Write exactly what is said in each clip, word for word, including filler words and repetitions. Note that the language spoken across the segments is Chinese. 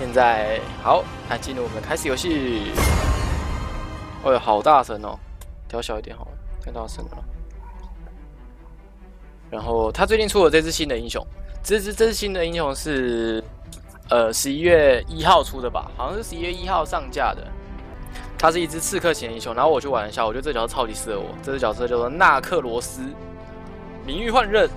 现在好，来进入我们的开始游戏。哎呦，好大声哦！调小一点好了，太大声了。然后他最近出了这只新的英雄，这只这只新的英雄是呃十一月一号出的吧？好像是十一月一号上架的。它是一只刺客型英雄，然后我去玩一下，我觉得这角色超级适合我。这只角色叫做纳克罗斯，名誉换刃。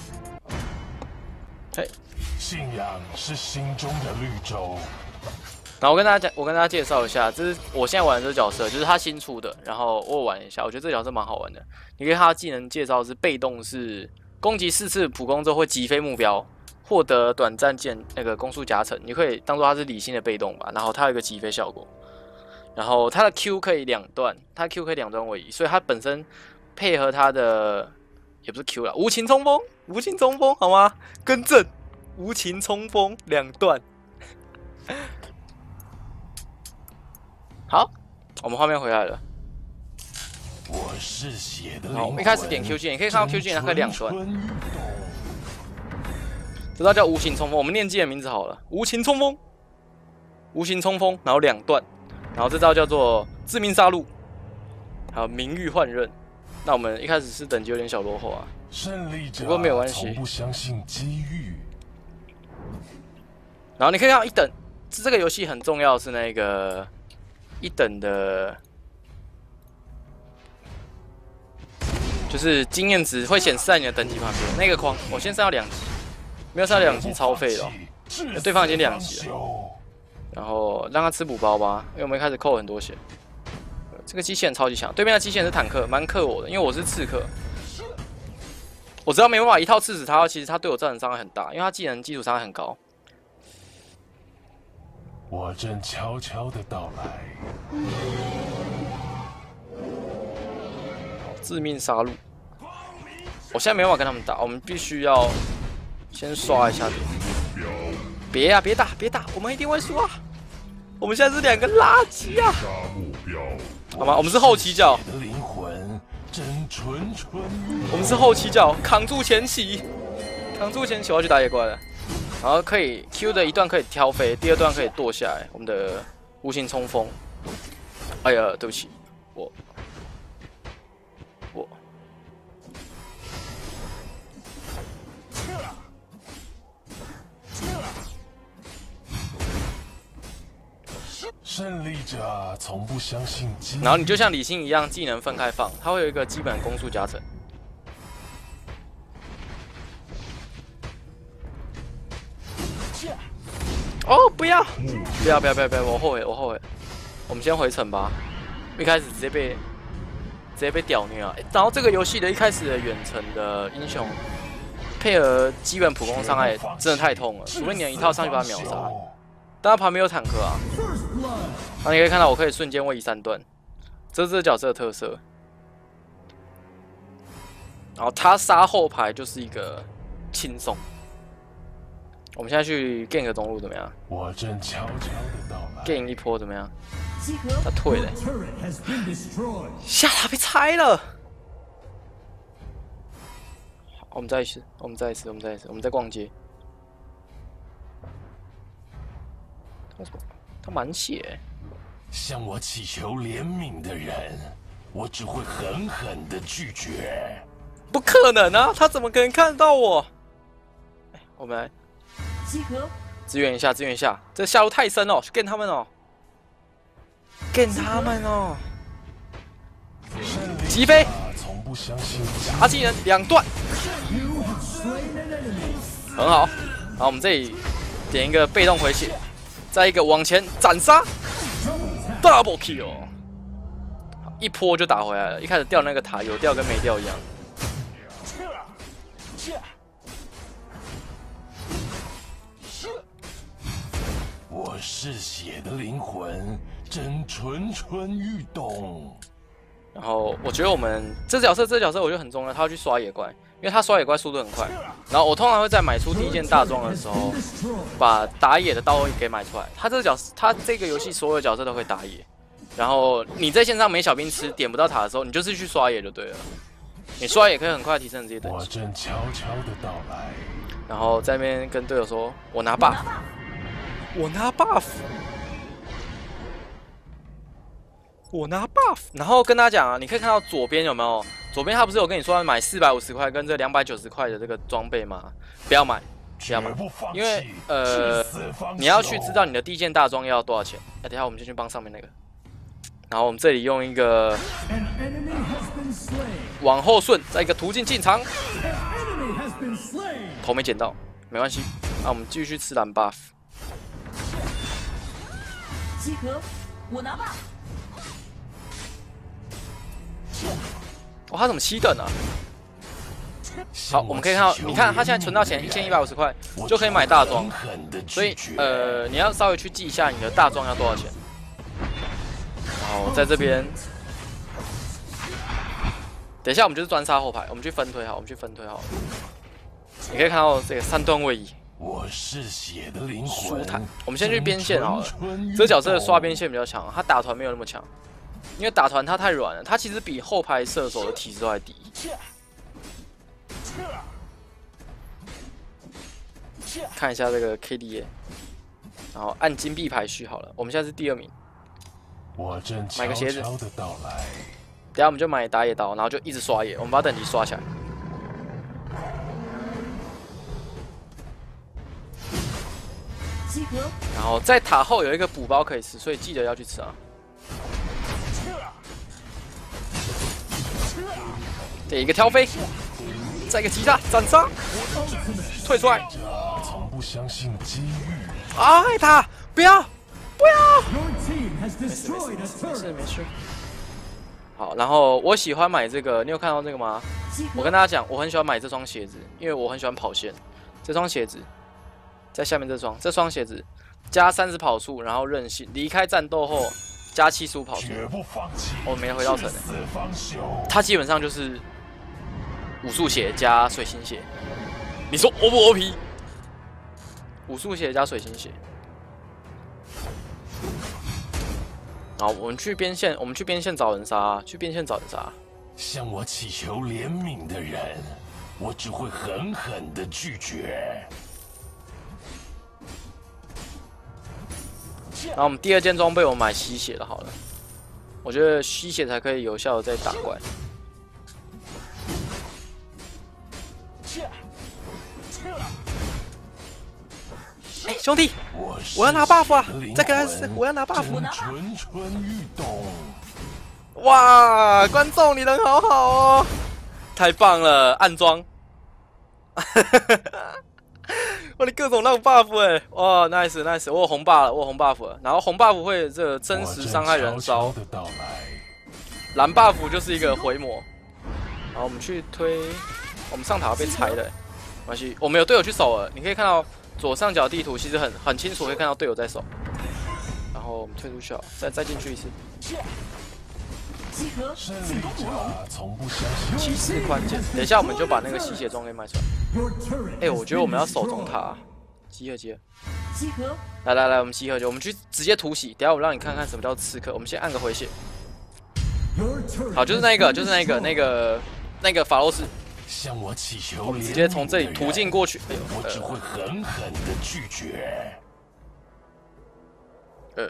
嘿， 信仰是心中的绿洲。 然后我跟大家讲，我跟大家介绍一下，这是我现在玩的这个角色，就是他新出的。然后我有玩一下，我觉得这个角色蛮好玩的。你可以看他技能介绍是被动是攻击四次普攻之后会击飞目标，获得短暂剑那个攻速加成。你可以当做它是理性的被动吧。然后它有一个击飞效果。然后它的 Q 可以两段，它 Q 可以两段位移，所以它本身配合它的也不是 Q 啦，无情冲锋，无情冲锋好吗？更正，无情冲锋两段。好，我们画面回来了。 我是血的灵好， 魂。 一开始点 Q 键，你可以看到 Q 键它可以两段。这招叫无情冲锋，我们念技的名字好了，无情冲锋，无情冲锋，然后两段。然后这招叫做致命杀戮，还有名誉换刃。那我们一开始是等级有点小落后啊， 胜利者不过没有关系。 从不相信机遇。 然后你可以看到一等，这个游戏很重要的是那个一等的，就是经验值会显示在你的等级旁边那个框。我先上到两级，没有上到两级超废了、哦，对方已经两级了。然后让他吃补包吧，因为我们一开始扣很多血。这个机器人超级强，对面的机器人是坦克，蛮克我的，因为我是刺客。我知道没办法一套刺死他，其实他对我造成伤害很大，因为他技能基础伤害很高。 我正悄悄的到来。 致命杀戮，我现在没办法跟他们打，我们必须要先刷一下点。别啊，别打，别打，我们一定会输啊！我们现在是两个垃圾啊！好吗？我们是后期角， 灵魂真纯纯。 我们是后期角，扛住前期，扛住前期，我要去打野怪了。然后可以 Q 的一段可以挑飞，第二段可以剁下来。我们的无情冲锋。哎呀，对不起，我我。 胜利者从不相信机遇。 然后你就像李信一样，技能分开放，它会有一个基本攻速加成。哦，不要，不要，不要，不要，不要！我后悔，我后悔。我们先回城吧。一开始直接被直接被屌虐啊！然后这个游戏的一开始的远程的英雄，配合基本普攻伤害真的太痛了，除非你能一套上去把他秒杀。但他旁边有坦克啊。然后你可以看到，我可以瞬间位移三段，这是这角色的特色。然后他杀后排就是一个轻松。我们现在去 gank 中路怎么样？ 我正悄悄的到来。 gank 一波怎么样？他退了、欸，下塔被拆了。好，我们再一次，我们再一次，我们再一次，我们再逛街。他什么？他满血、欸。 向我祈求怜悯的人，我只会狠狠的拒绝。 不可能啊！他怎么可能看得到我？哎，我们来集合， 支援一下，支援一下。这下路太深哦，去 get 他们哦 ，get 他们哦。击飞， 从不相信打技能两段，很好。然后我们这里点一个被动回血，再一个往前斩杀。Double kill， 一波就打回来了。一开始掉那个塔，有掉跟没掉一样。 我是血的灵魂，真蠢蠢欲动。 然后我觉得我们这角色，这角色我觉得很重要，他要去刷野怪，因为他刷野怪速度很快。然后我通常会在买出第一件大装的时候，把打野的刀给买出来。他这个角色，他这个游戏所有角色都可以打野。然后你在线上没小兵吃，点不到塔的时候，你就是去刷野就对了。你刷野可以很快提升你自己的等级。 我正悄悄的到来。 然后在那边跟队友说：“我拿 buff。” 我拿 buff， 我拿 buff， 然后跟大家讲啊，你可以看到左边有没有？左边他不是有跟你说要买四百五十块跟这两百九十块的这个装备吗？不要买，不要买，因为呃，你要去知道你的第一件大装要多少钱。哎，等一下我们就去帮上面那个。然后我们这里用一个往后顺，再一个途径进场。头没捡到，没关系。那我们继续吃蓝 buff。 集合，我拿 buff。 哇，他怎么七等啊？好，我们可以看到，你看他现在存到钱一千一百五十块，就可以买大装。所以呃，你要稍微去记一下你的大装要多少钱。然后在这边，等一下我们就是专杀后排，我们去分推好，我们去分推好。你可以看到这个三段位移， 我是血的灵魂。 舒坦。我们先去边线好了，这个角色的刷边线比较强，他打团没有那么强，因为打团他太软了，他其实比后排射手的体质都还低。看一下这个 K D A， 然后按金币排序好了，我们现在是第二名。 我正买个鞋子， 悄悄的到来。 等下我们就买打野刀，然后就一直刷野，我们把等级刷起来。 集合。 然后在塔后有一个补包可以吃，所以记得要去吃啊。对，一个挑飞，再一个击炸斩杀，退出来。 从不相信机遇。 哎，他不要不要。没事没事没事没事。好，然后我喜欢买这个，你有看到这个吗？我跟大家讲，我很喜欢买这双鞋子，因为我很喜欢跑线。这双鞋子在下面这双，这双鞋子加三十跑速，然后韧性，离开战斗后加七十五跑速。我没回到城，它基本上就是武术鞋加水星鞋。你说 O 不 O P？ 武术鞋加水星鞋。好，我们去边线，我们去边线找人杀，去边线找人杀。 向我祈求怜悯的人，我只会狠狠的拒绝。 然后我们第二件装备，我买吸血的好了，我觉得吸血才可以有效的在打怪。哎，兄弟，我要拿 buff 啊！再给他，我要拿 buff。 蠢蠢欲动。 哇，观众你人好好哦，太棒了，暗装。哇，你各种让 buff 哎，哇 ，nice nice， 我有红 buff 了，我有红 buff 了，然后红 buff 会这个真实伤害燃烧，蓝 buff 就是一个回魔。好，我们去推，我们上塔被拆了，没关系，我们有队友去守了，你可以看到。左上角地图其实很很清楚，可以看到队友在守。然后我们退出去，再再进去一次。 集合，进攻火龙。 骑士关键，等一下我们就把那个吸血装给卖出来。哎、欸，我觉得我们要守中塔，集合集合。 集合。 来来来，我们集合就我们去直接突袭。等一下我让你看看什么叫刺客。我们先按个回血。好，就是那个，就是那个，那个那个法洛斯。 向我祈求， 我们直接从这里途径过去。哎呦， 我只会狠狠的拒绝。 呃，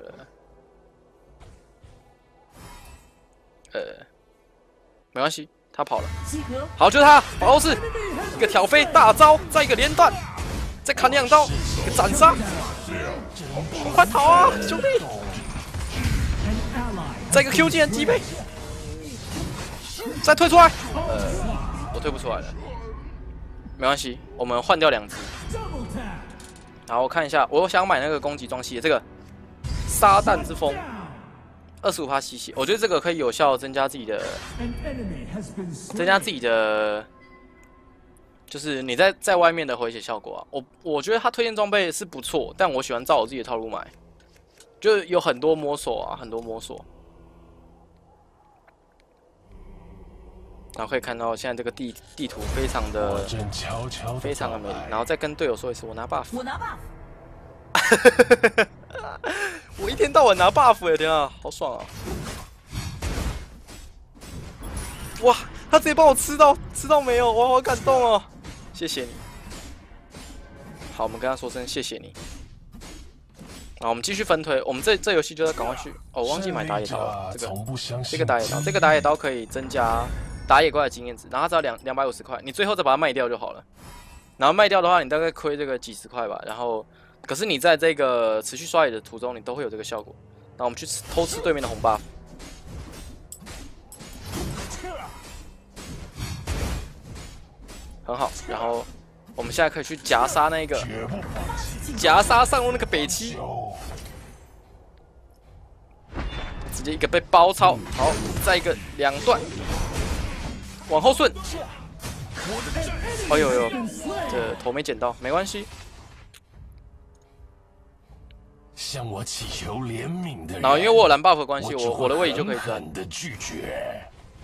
呃，没关系，他跑了。好，就是他，法洛斯，一个挑飞大招，再一个连段，再砍两刀，一个斩杀，快逃啊，兄弟！再一个 Q 技能击背，再退出来。呃。我退不出来了，没关系，我们换掉两只。然后我看一下，我想买那个攻击装系，这个撒旦之风，二十五%吸血，我觉得这个可以有效增加自己的，增加自己的，就是你在在外面的回血效果啊。我我觉得他推荐装备是不错，但我喜欢照我自己的套路买，就是有很多摸索啊，很多摸索。然后可以看到现在这个地地图非常的非常的美丽，然后再跟队友说一次，我拿 buff， 我拿 buff， 我一天到晚拿 buff 哎，天啊，好爽啊！哇，他直接帮我吃到吃到没有，我好感动哦，谢谢你。好，我们跟他说声谢谢你。 然后我们继续分推，我们这这游戏就要赶快去。哦，我忘记买打野刀了，这个这个打野刀，这个打野刀可以增加打野怪的经验值，然后它只要两两百五十块，你最后再把它卖掉就好了。然后卖掉的话，你大概亏这个几十块吧。然后，可是你在这个持续刷野的途中，你都会有这个效果。然后我们去吃偷吃对面的红 buff， 很好。然后我们现在可以去夹杀那个，夹杀上路那个北七，直接一个被包抄。好，再一个两段，往后顺。哎呦呦，这头没捡到，没关系。 向我祈求怜悯的人， 然后因为我有蓝 buff 的关系，我我的位移就可以赚。 的拒绝。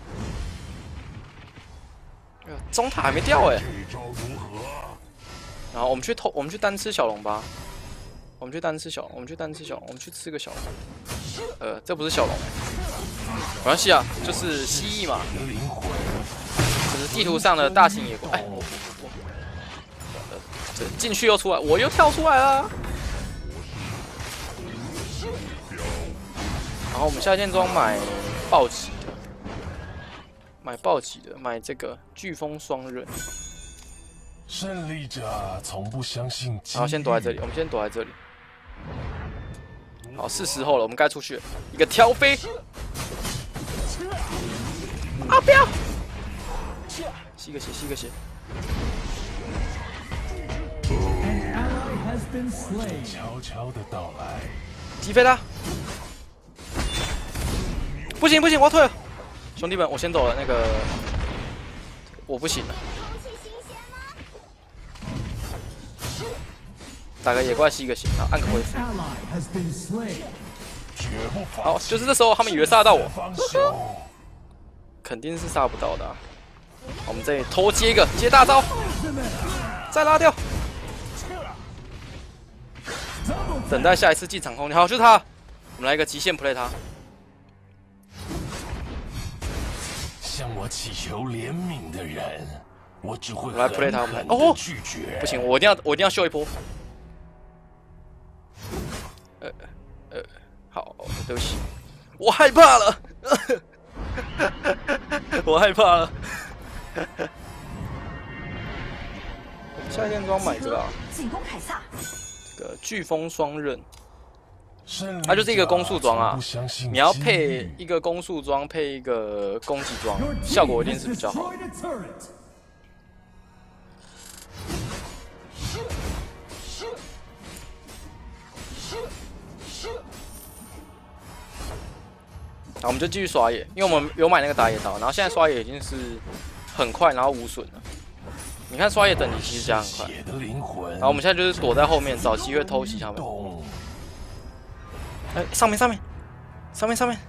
中塔还没掉哎、欸。然后我们去偷，我们去单吃小龙吧。我们去单吃小龙，我们去单吃小龙，我们去吃个小龙。呃，这不是小龙、欸，没关系啊，就是蜥蜴嘛。就是地图上的大型野怪。哎，呃，这进去又出来，我又跳出来了。然后我们下件装买暴击的，买暴击的，买这个飓风双刃。 胜利者从不相信。 然后先躲在这里，我们先躲在这里。好，是时候了，我们该出去了。一个挑飞，啊不要！吸个血，吸个血。 悄悄的到来， 击飞他！不行不行，我要退了，兄弟们，我先走了。那个，我不行了。打个野怪吸一个血，然后按个回复。好，就是这时候他们以为杀得到我，肯定是杀不到的、啊。我们这里偷接一个，接大招，再拉掉，等待下一次进场空间。好，就是他，我们来一个极限 play 他。 向我祈求怜悯的人，我只会我来 play 他，我们来哦，拒绝。 不行，我一定要，我一定要秀一波。呃呃，好，对不起，我害怕了，我害怕了。我们下一件装买这个、啊， 进攻凯撒， 这个飓风双刃，它就是一个攻速装啊。你要配一个攻速装，配一个攻击装，效果一定是比较好的。好，我们就继续刷野，因为我们有买那个打野刀，然后现在刷野已经是很快，然后无损了。你看刷野等级其实加很快，然后我们现在就是躲在后面找机会偷袭他们。哎、欸，上面上面上面上面，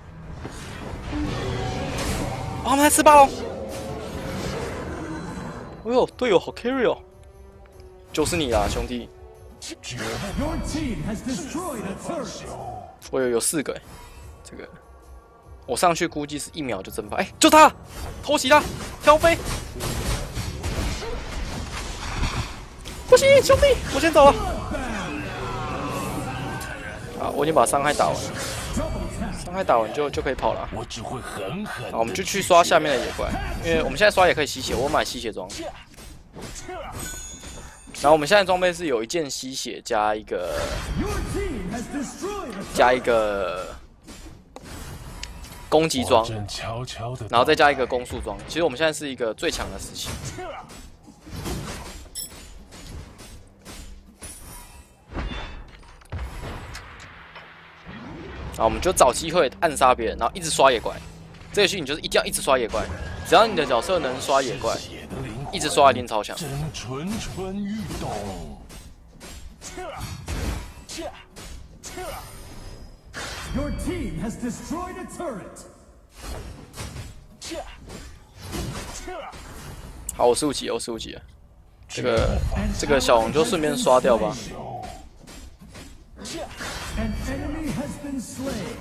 哦，他们在吃霸龙。哎呦，队友好 carry 哦，就是你啦，兄弟。我有有四个哎、欸，这个。我上去估计是一秒就蒸发，哎、欸，就他，偷袭他，挑飞，不行，兄弟，我先走了。好，我已经把伤害打完了，伤害打完就就可以跑了。 我只会狠狠。 好，我们就去刷下面的野怪，因为我们现在刷也可以吸血，我买吸血装。然后我们现在装备是有一件吸血加一个加一个。攻击装，然后再加一个攻速装。其实我们现在是一个最强的时期。然后我们就找机会暗杀别人，然后一直刷野怪。这游戏你就是一定要一直刷野怪，只要你的角色能刷野怪，一直刷一定超强。 真蠢蠢欲动。 Your team has destroyed a turret. 好，我十五级，我十五级了。这个这个小红就顺便刷掉吧。 An enemy has been slain.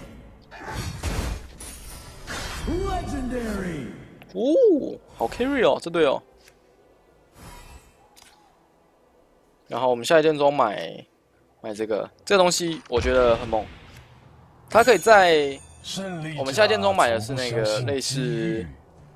Legendary. 哦，好 carry 哦，这队哦。然后我们下一件装买买这个，这个东西我觉得很猛。它可以在我们下剑中买的是那个类似。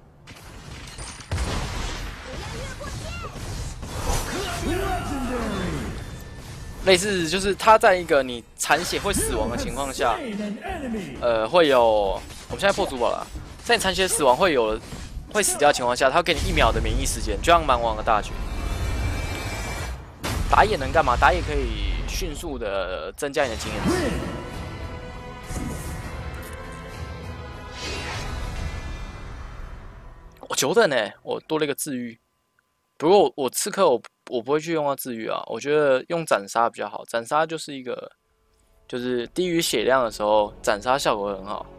类似就是它在一个你残血会死亡的情况下，呃，会有我们现在破主宝了，在你残血死亡会有会死掉的情况下，它会给你一秒的免疫时间，就像蛮王的大绝。打野能干嘛？打野可以迅速的增加你的经验值。我久等呢，我多了一个治愈。不过我我刺客我我不会去用到治愈啊，我觉得用斩杀比较好。斩杀就是一个，就是低于血量的时候，斩杀效果会很好。